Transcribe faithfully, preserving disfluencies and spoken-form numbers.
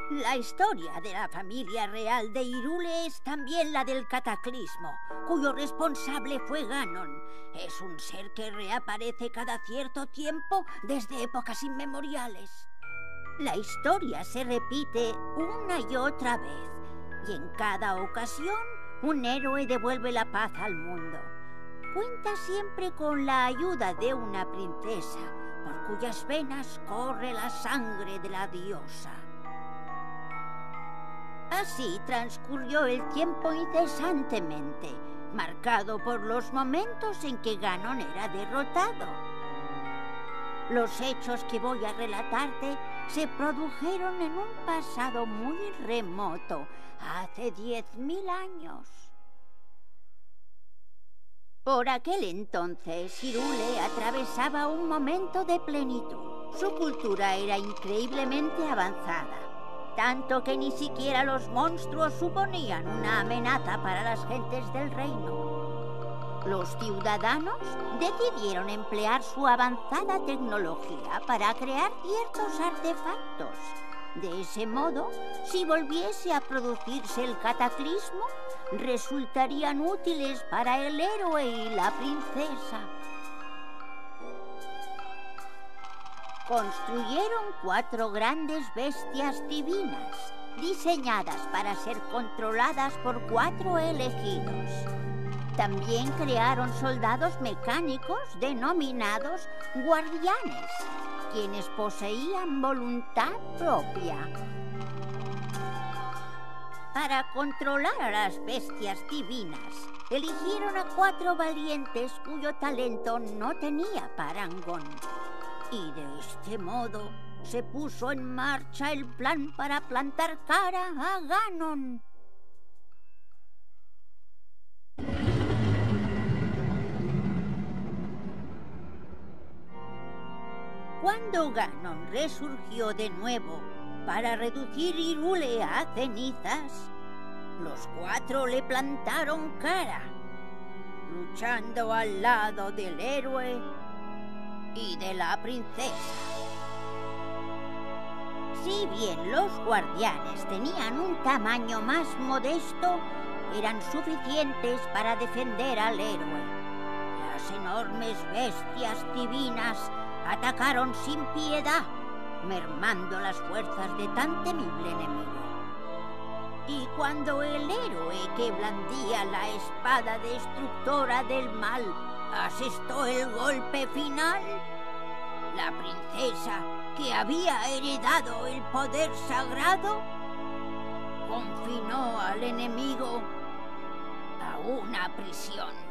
La historia de la familia real de Hyrule es también la del cataclismo, cuyo responsable fue Ganon. Es un ser que reaparece cada cierto tiempo desde épocas inmemoriales. La historia se repite una y otra vez, y en cada ocasión un héroe devuelve la paz al mundo. Cuenta siempre con la ayuda de una princesa, por cuyas venas corre la sangre de la diosa. Así transcurrió el tiempo incesantemente, marcado por los momentos en que Ganon era derrotado. Los hechos que voy a relatarte se produjeron en un pasado muy remoto, hace diez mil años. Por aquel entonces, Hyrule atravesaba un momento de plenitud. Su cultura era increíblemente avanzada, tanto que ni siquiera los monstruos suponían una amenaza para las gentes del reino. Los ciudadanos decidieron emplear su avanzada tecnología para crear ciertos artefactos. De ese modo, si volviese a producirse el cataclismo, resultarían útiles para el héroe y la princesa. Construyeron cuatro grandes bestias divinas, diseñadas para ser controladas por cuatro elegidos. También crearon soldados mecánicos denominados guardianes, quienes poseían voluntad propia. Para controlar a las bestias divinas, eligieron a cuatro valientes cuyo talento no tenía parangón. Y de este modo se puso en marcha el plan para plantar cara a Ganon. Cuando Ganon resurgió de nuevo para reducir Hyrule a cenizas, los cuatro le plantaron cara, luchando al lado del héroe y de la princesa. Si bien los guardianes tenían un tamaño más modesto, eran suficientes para defender al héroe. Las enormes bestias divinas atacaron sin piedad, mermando las fuerzas de tan temible enemigo. Y cuando el héroe que blandía la espada destructora del mal asestó el golpe final, la princesa, que había heredado el poder sagrado, confinó al enemigo a una prisión.